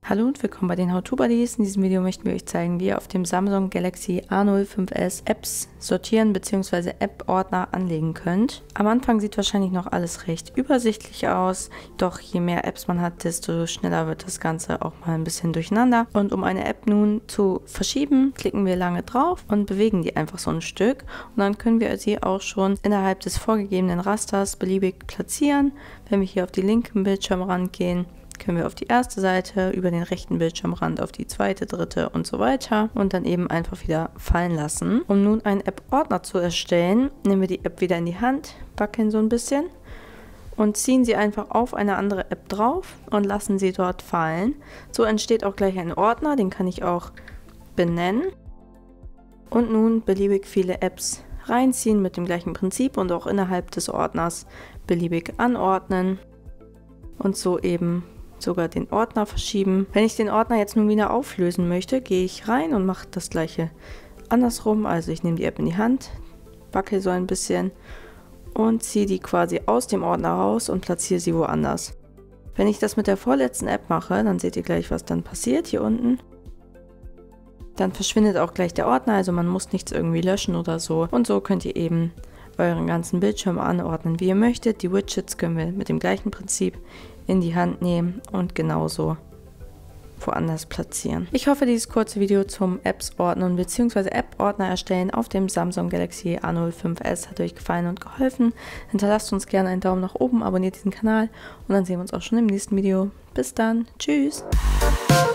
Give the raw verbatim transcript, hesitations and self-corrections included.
Hallo und willkommen bei den How-To-Buddies. In diesem Video möchten wir euch zeigen, wie ihr auf dem Samsung Galaxy A null fünf S Apps sortieren bzw. App-Ordner anlegen könnt. Am Anfang sieht wahrscheinlich noch alles recht übersichtlich aus, doch je mehr Apps man hat, desto schneller wird das Ganze auch mal ein bisschen durcheinander. Und um eine App nun zu verschieben, klicken wir lange drauf und bewegen die einfach so ein Stück. Und dann können wir sie auch schon innerhalb des vorgegebenen Rasters beliebig platzieren. Wenn wir hier auf die linken Bildschirmrand gehen, können wir auf die erste Seite, über den rechten Bildschirmrand auf die zweite, dritte und so weiter und dann eben einfach wieder fallen lassen. Um nun einen App-Ordner zu erstellen, nehmen wir die App wieder in die Hand, wackeln so ein bisschen und ziehen sie einfach auf eine andere App drauf und lassen sie dort fallen. So entsteht auch gleich ein Ordner, den kann ich auch benennen. Und nun beliebig viele Apps reinziehen mit dem gleichen Prinzip und auch innerhalb des Ordners beliebig anordnen und so eben sogar den Ordner verschieben. Wenn ich den Ordner jetzt nun wieder auflösen möchte, gehe ich rein und mache das gleiche andersrum. Also ich nehme die App in die Hand, wackel so ein bisschen und ziehe die quasi aus dem Ordner raus und platziere sie woanders. Wenn ich das mit der vorletzten App mache, dann seht ihr gleich, was dann passiert hier unten. Dann verschwindet auch gleich der Ordner, also man muss nichts irgendwie löschen oder so. Und so könnt ihr eben euren ganzen Bildschirm anordnen, wie ihr möchtet. Die Widgets können wir mit dem gleichen Prinzip in die Hand nehmen und genauso woanders platzieren. Ich hoffe, dieses kurze Video zum Apps ordnen bzw. App-Ordner erstellen auf dem Samsung Galaxy A null fünf S hat euch gefallen und geholfen. Hinterlasst uns gerne einen Daumen nach oben, abonniert diesen Kanal und dann sehen wir uns auch schon im nächsten Video. Bis dann, tschüss!